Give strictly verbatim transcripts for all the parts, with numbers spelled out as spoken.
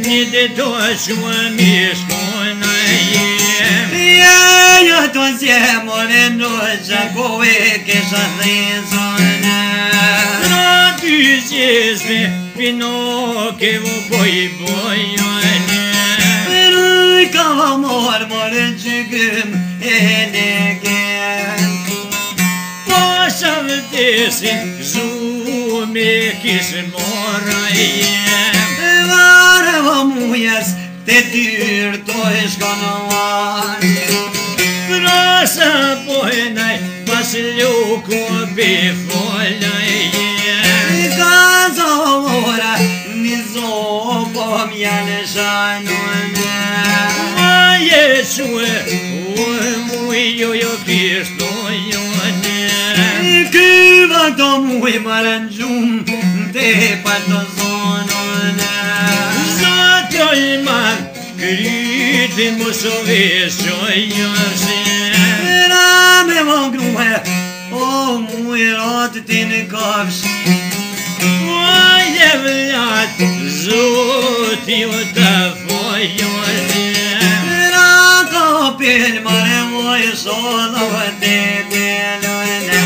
një të to shumë shkona jem. Ja, jo të zjemore në gjakove kesha dhezone. Në ty qesme Pinoke vo boj bojone. Rëj ka mor more gjygëm elegant. Pasha vëtesin zume kishë mora jem. Vare vë mujes të dyrë të shkonoan. Prasa pojnaj pas ljuku bifolja jem. Ka zovora një zopo mjane shanone. Maje shue u muj jo jo kishto jone. Kyva të muj marën gjumë të pato zonone. Zotoj man kryti mu sovesho joshe. Ra me më gruhe, o muj ratë të në kafsh. Maje vlat zoti u të fojone. Ra ka pil mare muj shodha vë të delone.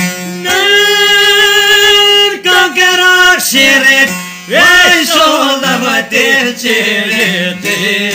Nër ka këra shiret, e shodha vë të qiret.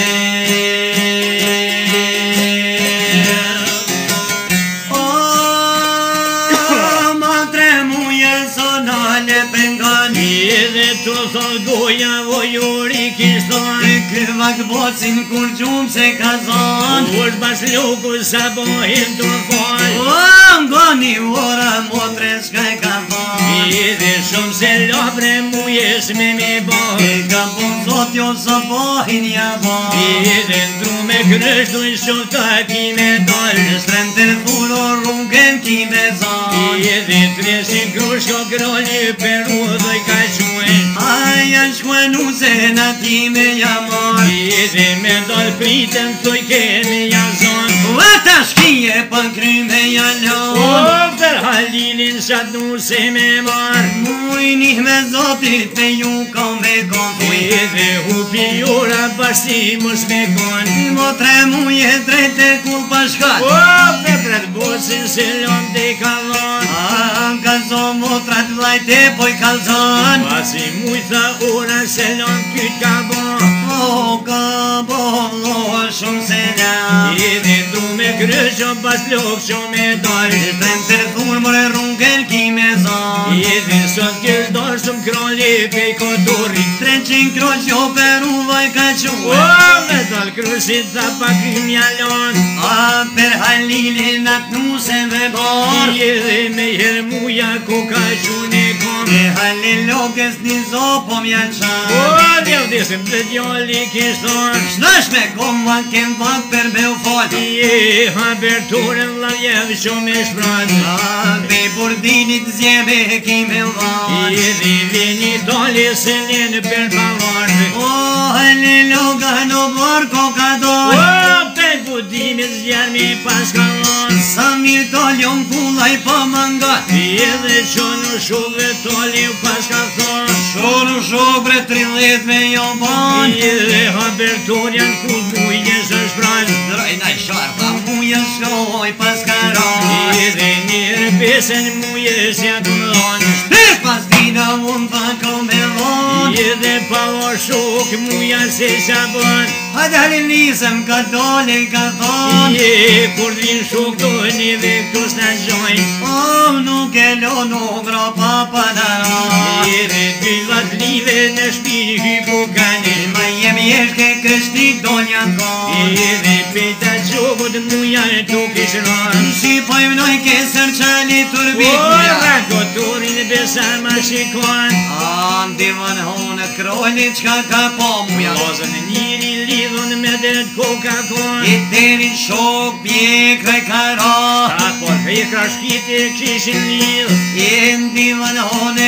Edhe të thot goja vojori kishton. Këvak bocin kur gjumë se ka zon. Ush bas luku sa bohin të fol. O, ngoni ora motre shkaj ka thon. Edhe shumë se lopre mujes me mi bon. E ka bon zot jo së bohin ja bon. Edhe ndru me krështu në shumë të kime dol. Shtrem të rëfuro rrugën kime zon. Edhe treshin krushko kroni peru dhoj ka shuen. Aja shkuen u se në time ja mor. Edhe me dol pritën thoj kemi ja zon. Ata shkije për kryme ja lon. O, për halilin shat nu se me mar. Mujnih me zotit me ju kom me kon. Edhe hupi jura bashti mos me kon. Mo tre muje drejt e kull pashkat. O, vetrat bosin se lon te kalon. A, kalzo mo trat vlajt e poj kalzon. Pasi mujtha ora se lon kyt ka bon. O, ka bon lo shumë se la. Edhe ndru me krysho pas lok shumë me dal. Shtrem të rëthur more rrugën kime zon. Edhe sot kish dorë shumë krolli pej kotorit. Treqin kroq jo per u vaj ka O, quen. me dal kryshit tha pak mjalon. A, per halilin atë nu se me bor. Edhe me hermuja ku ka shune kom. E halil lokës një zopo mja qan. O, djev desim të djolli kishton. Shnash me kom va kem vak per me u fol. Je haberturën lavjev shumë e shprat. A, be burdinit zjebe kime van. Edhe vini doli se ljenë per pavarë. O, halil loka në bor ko ka O, doj. pej budimit zjarmi pas kalon. Sa mirë tolion kullaj pa mangat. Edhe qonë shove toli pas ka thonë. Shoru shobre tridhet me jo ban. Edhe haberturën ku mujnë së shprat. Drojna sharpa muje shkoj pas karon. Edhe njërë besen muje s'ja të mëdhonë. Shpes pas dina unë pa ko me von. Edhe pa o shok muja se qa bën. Hajde halin nisem ka dole ka thon. Je kur din shok do një dhe këtu s'na gjojnë. O, nuk e lo numro pa panaron. Edhe dy vat live në shpini hypu kanë. Ma jemi eshke kështit do një kon. Edhe pejta gjokët muja të kishron. Si pojmnoj kesër qali O, turbit. rakotorin besa ma shikon. Andivën honë krojni qka ka po muja. Lozën njëri lidhën me det koka kon. I terin shok pjekre ka ra. Ta por hekra shkite kishin lidh. I ndivën honë kështu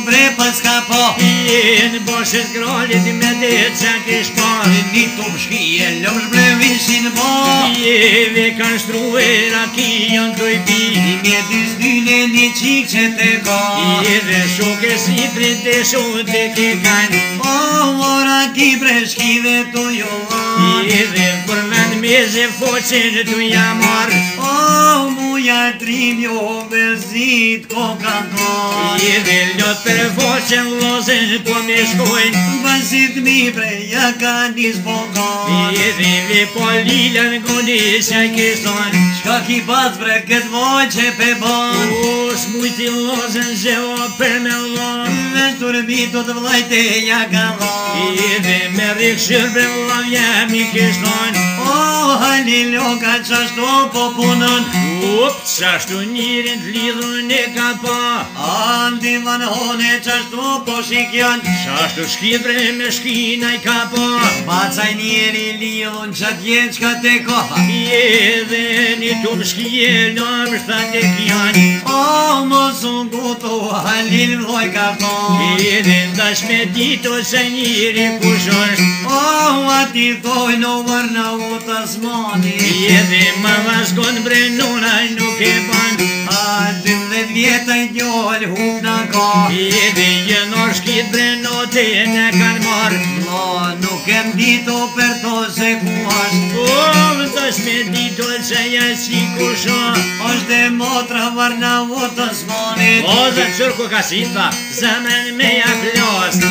bre pëska po Je në boshet grollit me dhe që kish par Një tup shkije lëmsh bre vishin po Je ve kanë shtruer a ki janë të i pi Një mjetis dyne një qik që te ka Je dhe shoke si prit dhe shoke të ki kanë O mora ki bre shkive të jovan Je dhe për vend meze foqen të jamar O muja trim jo bezit ko ka ka Je dhe ljot për foqen lozen po me shkojnë Basit mi bre ja ka nis po ka Je dhe ve po lilën gondis ja kishton Shka ki pas bre këtë voj që pe ban O smujti lozen zhe o për me lon Veshtur bitot vlajte ja ka van Je dhe me rik shërbre lav jemi kishton O halil o ka qashtu po punon Up, qashtu njërin të lidhun e ka pa Andi van hone qashtu po shikjan Qashtu shkitre me shkina i ka pa Bacaj njeri lidhun që t'jen qka te ka Je dhe një tup shkije lëmë shtat e kjan O mos unë gutu halil vloj ka thon Je dhe ndash me dito se njëri kushon O ati thoj në vërna u të smani Je dhe ma vazgon brenona nuk e ban A dymdhet vjetaj djoll huk në ka Je dhe jënor shkit brenote ne kan mar Lo nuk e mdito për to se ku është O ndash me dito se ja si kushon është e motra vërna u të smani O zë qërku ka sita zemen me ja plos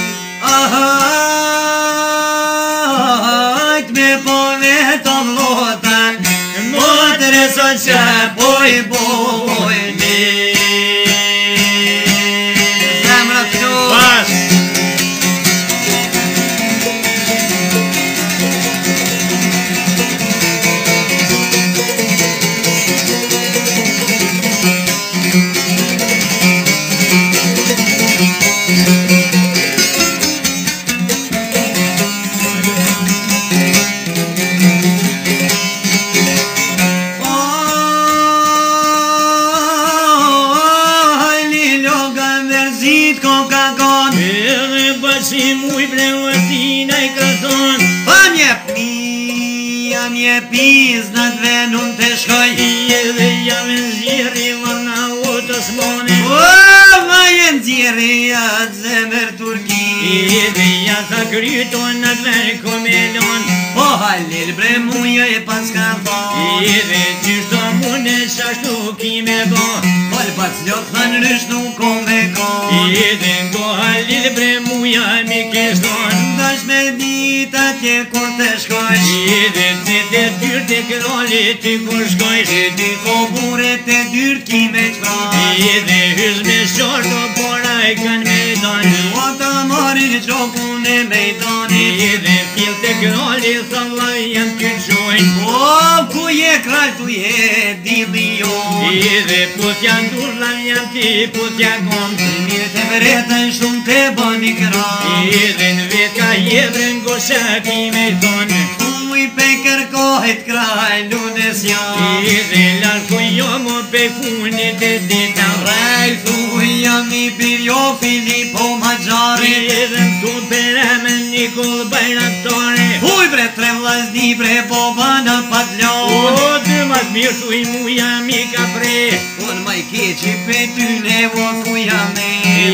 Ahajt me po vetë vlota Motre so që boj boj një Zemra të Pas Si muj breuatina i këthon Pa mje pia mje piz në të venun të shkoj Je dhe jam në zjeri varna o të smone O vajen zjeri atë zemër Turki Je dhe ja tha kryto në të ven komelon Po halil bre muja e pas ka thon Je dhe qishto mune qashtu ki me bo Pol pas ljot than rysh nuk kom ve kon Je dhe ngo halil bre muja mi kishton Ndash me dit atje kur të shkoj Je dhe të të dyrt të këloli të kur shkoj Ti ko bure të dyrt ki me qpra Je dhe hyz me shorto pora i kan me don O ta marin qokun e mejdani Je dhe fil të këloli thalla jam të qojn O ku je kraj tu je dili jo Je dhe put janë durla jam ti put ja kom Mirë të vretën shumë të bani kra Je dhe në vet ka jevren gosha ki me thon Uj pe kërkohet kraj lunes jam Je dhe larko jo mo pe funit e dita Rej thuj jam i birjo Filipo Maggjari Je dhe më tu pereme Nikol Bajratore Uj bre tre vlazni bre boba në patlon O të mat mirë tu i muja mi ka pre Unë maj keqi pe ty ne vo ku jam ne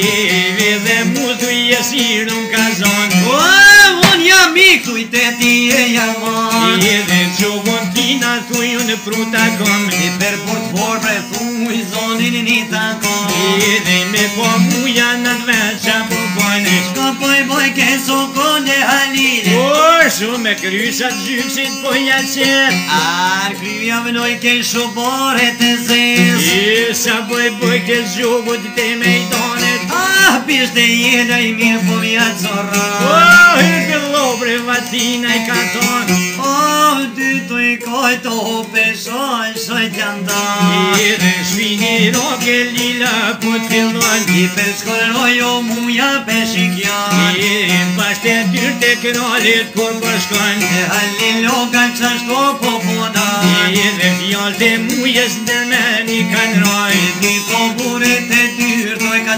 Je dhe mu tu i esir nuk ka zon O unë jam i këtu i te ti e jaman Je dhe që von tina tu i unë pruta kom I per port for bre thuj zonin një takon Je dhe me po muja në të veqa po bojnë Shka poj boj ke sokone halile O shumë me krysat gjyksit po ja qet Ar kryja vënoj ke shubore të zez Je sa boj boj ke zhjogut të mejdonet Ah, pishte jeda i mirë po vja O coran hirke lobre vatina i ka ton Oh, ty tu i kojto peshoj shoj t'jandan Je dhe shvini roke lila po t'fillon I per shkolloj o muja peshikjan Je bashte dyrt e kralit kur bashkon E halil o ka qashto po puna Je dhe fjall të mujes ndërmen i kan roj Ti ko bure të dyrt o e ka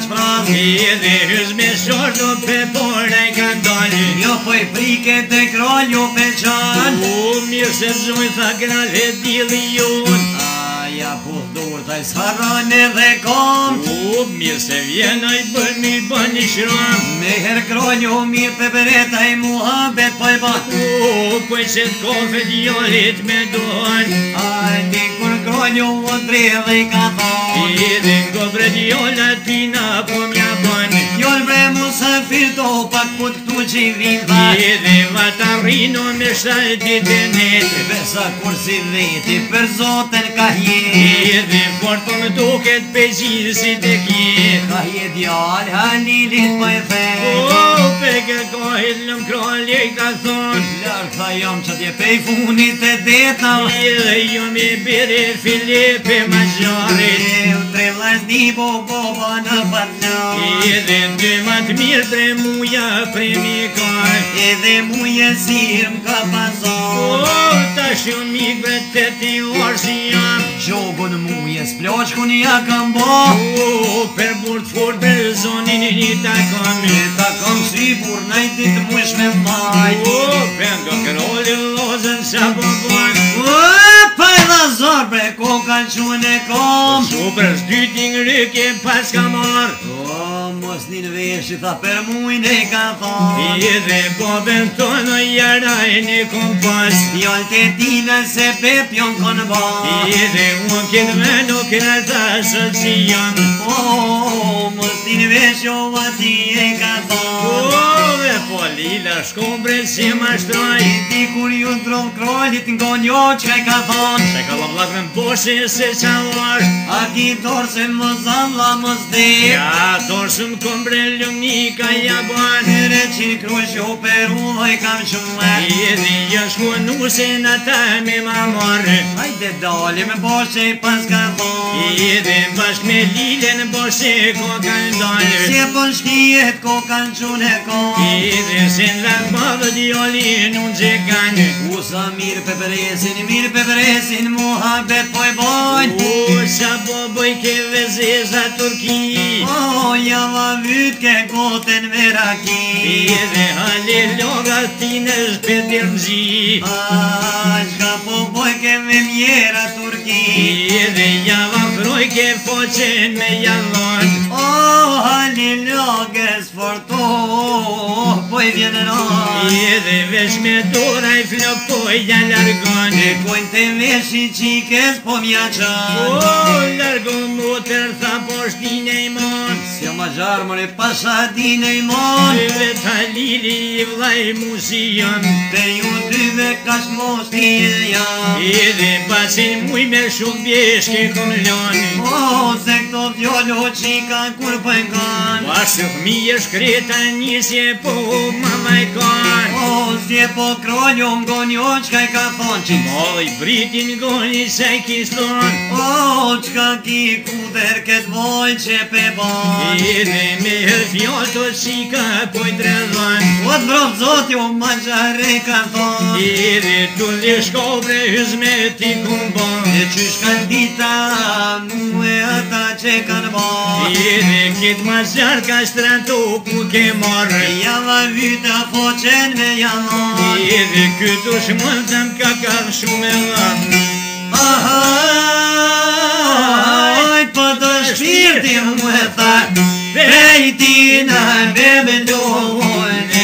shpraz Edhe hyz me shordo pe pore ka dalë Jo poj frike të krall jo peqan O mirë se zoj tha grale dili jon Aja puth dur taj s'harran edhe kom O mirë se vjen aj bën mi bën një shram Me her krall jo mirë pepereta i muhabet po i ban O poj që t'kofe djallit me don Aj ti kur krall jo o dredhe i ka thon Edhe ngobre djallat tina po mja bën Jol bre musafir do pak put këtu që i vin tha Edhe vata rrino me shtajtit e net Besa kur si veti për zoten ka je Edhe fort po më duket pe gjilësit e kje Ka je djall halilit po i the O pe kërkohit lëm kralje i ka thon Lark tha jam që t'je pej funit e deta Edhe jo me bere Filipe ma gjarit E u tre lasni bo boba në banau Edhe dy ma t'mirë tre muja premi kar Edhe muje sirë m'ka O pazon ta shumë mikve të ti orë si jam Gjogun muje s'ploqkun ja kam bo O per burt fort për zonin një takon E ta kam si bur najtit mush me maj O pengo krolli lozën sa po bën O pa e dha zor bre ko kanë quen e kom Super s'dytin ryke pas ka mar O mos një vesh i tha për mujn e ka thon Edhe boben tonë jarajn e kom pas Fjall të tina se pepjon kon ban Edhe unë këtë me nuk e tha sot si jam O mos një vesh jo ati e ka thon O dhe po lila shkombre si ma shtroj I ti kur ju ndron krallit ngo njo qka i ka thon Se ka lablak me mboshe se qa vash A ki dorë se më zalla më zdek Ja dorsëm kombre lumni ka ja ban Tere qin krush jo peru dhe i kam shumë Edhe jashko nuse në ta me ma marrë Hajde dalim boshe i pas ka thon Edhe bashk me lilen boshe ko kanë dalë Si e pon shkijet ko kanë qune kon Edhe se në lakë madhë djallin unë që kanë Usa mirë peperesin, mirë peperesin muhabet po i bojn O qa po bëj ke vezeza Turki O java vyt ke goten me raki Edhe hale loga tine shpetir mzi A shka po boj ke me mjera Turki Edhe java froj ke foqen me jallon O hali loges forto po i vjen ran Edhe vesh me dora i flok po i ja largon E kojnë të veshi qikes po mja qan O largon motër tha poshtine i mon Si o ma gjarmëre pasha dine i mon Edhe ta lili i vlaj musion Te ju dyve kash mos t'i jam Edhe pasin muj me shumë bjeshke kom lon O se këto fjollo qika kur pëngan Pasë fëmije shkreta njësje po ma vajkan O si e po kroljo ngo njo qka i ka thon qik Moj britin goni se i kiston O qka ki kuder ket voj që pe ban Edhe me her fjall të shika po i dredhon O të brov zot jo ma gjare ka thon Edhe tu li shkobre hëzme ti kumbon E qysh kanë dita mu e ata që kanë ban Edhe kit ma zjarë ka shtratu ku ke marrë Java vyta foqen me jaman Edhe këtu shmëndëm ka kam shumë e lëm Ahajt po të shpirti mu e tha Pejtina me me ndohojnë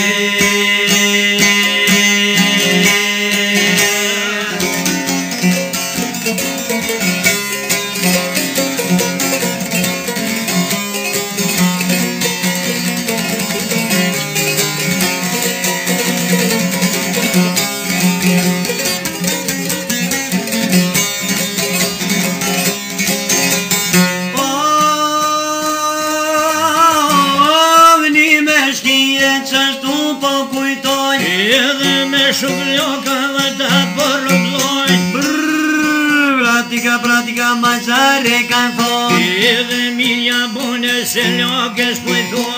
Edhe me shumë loka dhe ta përrëbloj Brrrr, pratika, pratika, ma qare kanë thon Edhe mirja bone se lokes po i thojnë Ngo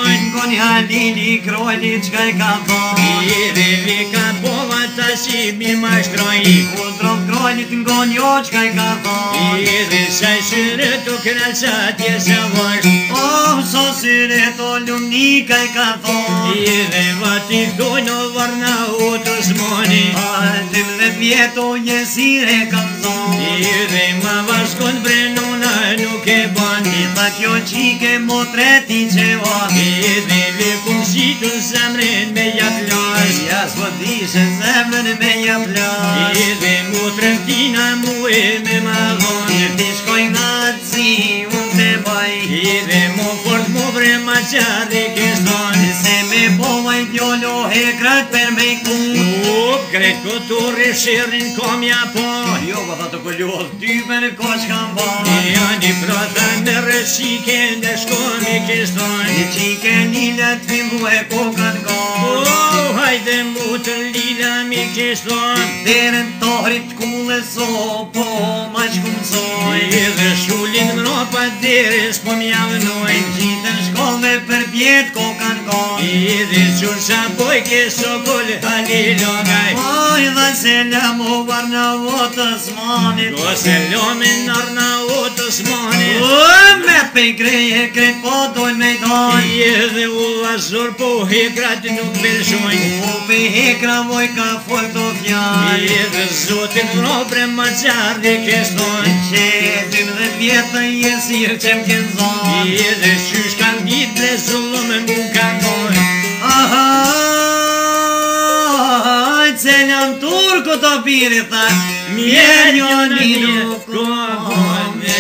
groni halili kroni qka i ka thon I dhe vika pova ta si mi mashtroj U drov kronit ngonjo qka i ka thon I dhe saj syre të kralsa tje se vash Oh, so syre to lumni ka i ka thon I dhe vati këtojnë varna u të smoni Dymdhet vjeto jesire kam zon I dhe ma vaskon brenona nuk e ban I tha kjo qike motreti që van I dhe vekum shitu zemrin me jap las Ja s'po dishe zemrën me ja plas I dhe motrën tina mu e me ma dhon I ti shkoj nga zi unë te baj I dhe mo fort mo bre ma qarri keston Se me pova i djolo hekrat per me i kun Up, krejt këtu rishirrin komja po Jo, ba tha të pëlloh type në kosh kam ba I ani prata me rëshike në shkomi keston I qike lila t'fillu e kokat ka Oh, hajde mu të lila mi keston Deren tohrit kulle so po ma qkum soj I dhe shullin mropa deres po mjavnoj Gjitën shkollve për pjet kokan ka I dhe qur sa pojke sokol halilo gaj Oj dhe selam o varna votës manit Ko se lomin arna otës manit O me pej greje kret po dojnë me dojnë I dhe u vazhor po hekrat nuk belshojnë O pe hekra voj ka fol të fjall I dhe zotin vrobre ma qardi keston Që dymdhet vjetë jesir që m'ken zon I dhe qysh kan dit bre zullume mu ka moj Aha, selam turku të piri tha Mjenjo një nuk kohone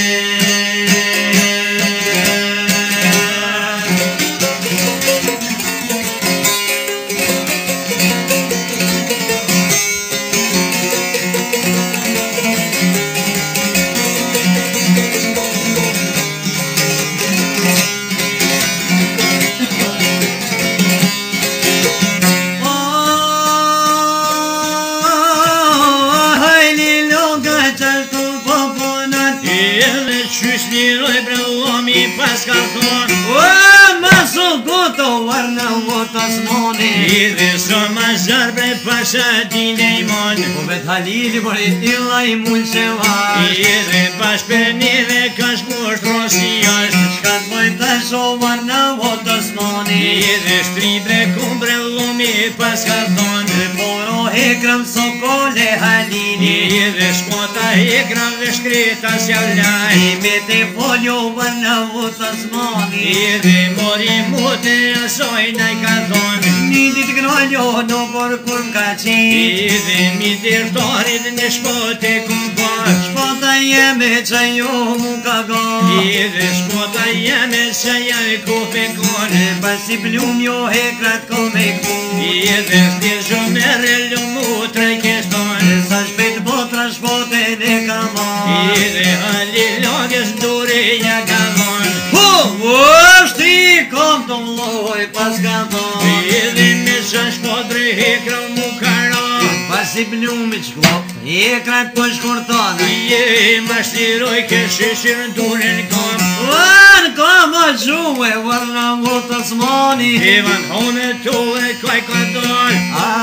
Pas ka thon O, ma su goto varna votës moni I dhe so ma zarbre pasha dine i mon O vet halili por i tilla i mund që vash I dhe pas për njëve ka shkusht rosi është Shka t'boj të sho varna votës moni I dhe shtribre kumbre lumi pas ka thon Poro hekram sokole halili I dhe shpota hekram dhe shkreta s'jallaj I me te foljo varna votës moni I dhe mori mute asoj naj ka thon Një dit groljo në por kur m'ka qen I dhe mi dirtorit në shpote kum par Shpota jeme që jo mu ka gon I dhe shpota jeme që ja e kufe kon Pas i plum jo hekrat ko me kun I dhe s'di shumere lumu trej keston Sa shpet botra shpoten e ka mon I dhe halli logës dure ja ka dhon Ho, o, shti kom të mloj pas ka thon I dhe me që shpot bre hekra mu karon Pas i plumit shkop, hekrat po shkurton I e ma shtiroj ke shishir në dure në kom Van kom o gjume varna votës moni Ivan hone tu e kaj ka don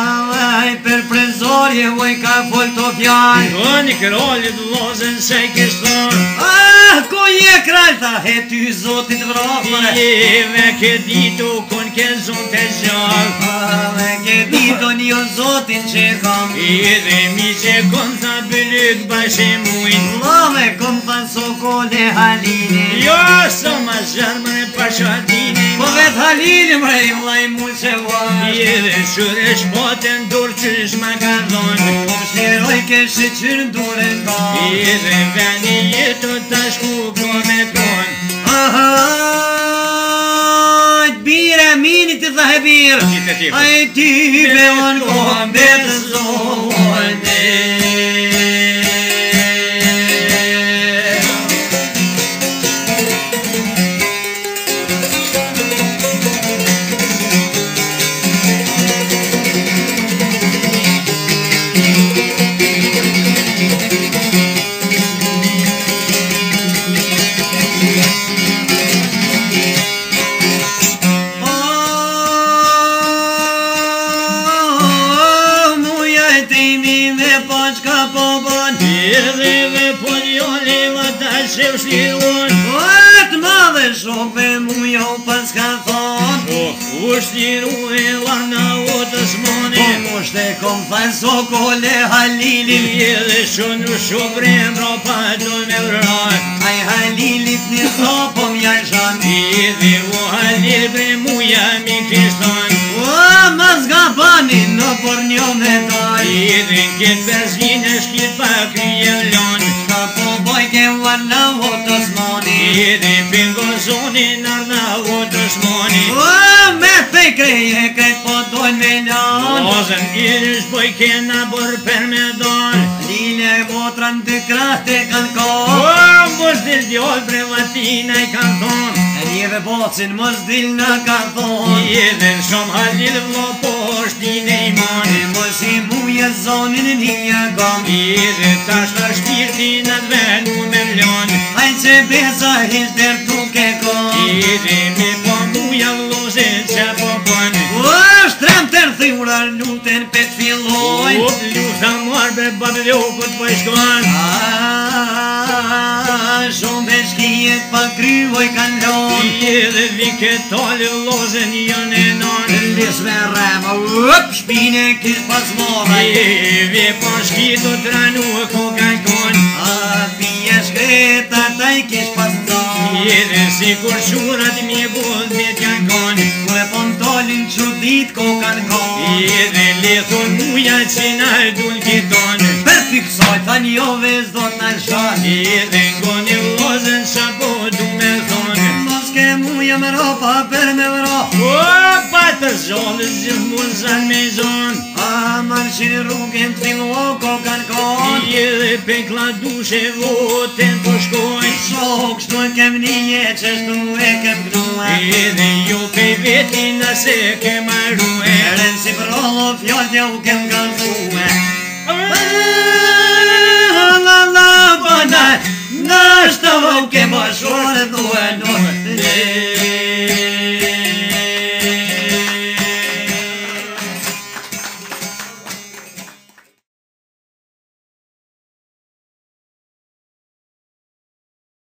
Avaj per prezorje voj ka fol të fjall Doni krollit lozen se i kishton Ah, ko je kralj tha, he ty zotit vrofre I ve ke ditu kon ke zon të gjall Ah, me ke ditu një zotin që kam I dhe mi që kon tha bëllyk bashkë mujn Lame kom tha sokole halini Jo, so ma zharmën e pashatini Po vet halini mrej vlaj mu që vash I dhe shure shpoten dur qysh ma ka dhon Po shleroj ke shqyr dure ka I dhe veni jetu ta shku kone kon Aha, bire minit të dhe bir Qite ti Aj ty be on kohën betë zone shka po bën Edhe ve po njoli vë ta që vëshliron Ojtë madhe shokve mu jo pas ka thon U shliru e lana o të smoni Po mu shte kom thaj sokole Halilin Edhe shonu shobrem ropa do me vrat Aj Halilit një sopo mja shan Edhe u Halil bre muja mi krishton O, mas ga bani në por një me daj Edhe në këtë bezvine shkit pa krije vlon Shka po boj ke varna o të smoni Edhe pingo zonin arna o të smoni O, me te kreje këtë po dojnë me lan Ozën irish boj kena bër per me don Lile e botra në dy krahte kanë O, kon mos dil djoll bre vatina i kanë thon E njeve bocin mos dil në kanë thon Edhe në shumë Halil vlo po shtine i mon E mos i muje zonin një gom Edhe tash në shpirtin atë venu me vlon Aj që besa hish der duke kon Edhe me po muja vlozin që po kon O, shtrem të rthura luten pet filloj O, luta muar bre babljokut po i shkon Ah, shumë e shkijet pa kryvoj kanë lon Edhe vike tali vlozin janë e non Lis me rema, up, shpine kish pas moraj Edhe po shkitu të ranu ko kanë kon A pije shkreta taj kish pas ton Edhe si kur shurat mi bud me t'jan kon Kure pon tolin që dit ko kanë kon Edhe lethon muja që na dun kiton Per t'i kësoj than jo vez do t'na shan Edhe ngoni vlozën sa po du me thon Mos ke muja me ropa per me vro O, pa të zonës gjithë mund zan me zon A marqin rrugin t'fillo ko kanë kon Edhe pekla dushe voten po shkoj Shok shtu kem një që shtu e kem gnue Edhe jo pej veti nëse ke marrue Eren si prollo fjall t'ja u kem galfue La la la, na, na shto u kem bashkore dhue, dhue